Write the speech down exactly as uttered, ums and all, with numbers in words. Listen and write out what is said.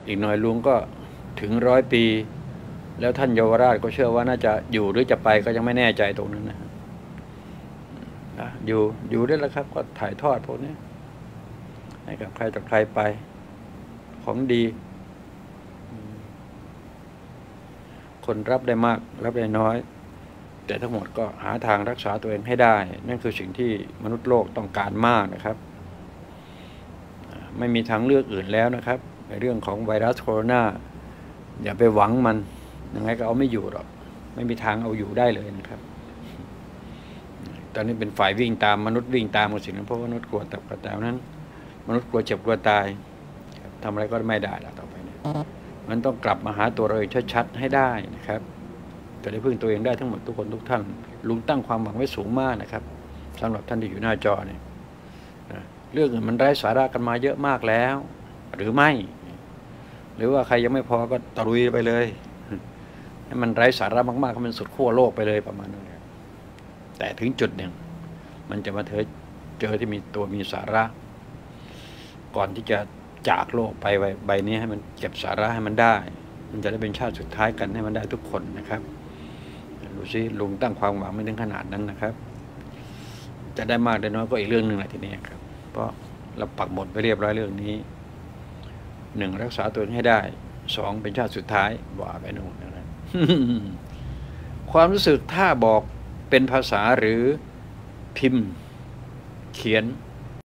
อีกหน่อยลุงก็ถึงร้อยปีแล้วท่านเยาวราชก็เชื่อว่าน่าจะอยู่หรือจะไปก็ยังไม่แน่ใจตรงนั้นนะนะอยู่อยู่ได้แล้วครับก็ถ่ายทอดพวกนี้ให้กับใครต่อใครไปของดีคนรับได้มากรับได้น้อยแต่ทั้งหมดก็หาทางรักษาตัวเองให้ได้นั่นคือสิ่งที่มนุษย์โลกต้องการมากนะครับไม่มีทางเลือกอื่นแล้วนะครับในเรื่องของไวรัสโคโรนาอย่าไปหวังมันยังไงก็เอาไม่อยู่หรอกไม่มีทางเอาอยู่ได้เลยนะครับตอนนี้เป็นฝ่ายวิ่งตามมนุษย์วิ่งตามกับสิ่งนั้นเพราะมนุษย์กลัวตับกระแตนั้นมนุษย์กลัวเจ็บกลัวตายทำอะไรก็ไม่ได้แล้วต่อไปนี้มันต้องกลับมาหาตัวเราเองชัดๆให้ได้นะครับจะได้พึ่งตัวเองได้ทั้งหมดทุกคนทุกท่านลุงตั้งความหวังไว้สูงมากนะครับสำหรับท่านที่อยู่หน้าจอเนี่ยเรื่องอื่นมันไร้สาระกันมาเยอะมากแล้วหรือไม่หรือว่าใครยังไม่พอก็ตะลุยไปเลยให้มันไร้สาระมากๆให้มันสุดขั้วโลกไปเลยประมาณนั้นแต่ถึงจุดหนึ่งมันจะมาเถอเจอที่มีตัวมีสาระก่อนที่จะจากโลกไปใบนี้ให้มันเก็บสาระให้มันได้มันจะได้เป็นชาติสุดท้ายกันให้มันได้ทุกคนนะครับดูสิลุงตั้งความหวังไม่ถึงขนาดนั้นนะครับจะได้มากได้น้อยก็อีกเรื่องหนึ่งแหละทีนี้ครับเพราะเราปักหมดไปเรียบร้อยเรื่องนี้หนึ่งรักษาตัวเองให้ได้สองเป็นชาติสุดท้ายว่าไปนู่นนะ ความรู้สึกถ้าบอกเป็นภาษาหรือพิมพ์เขียน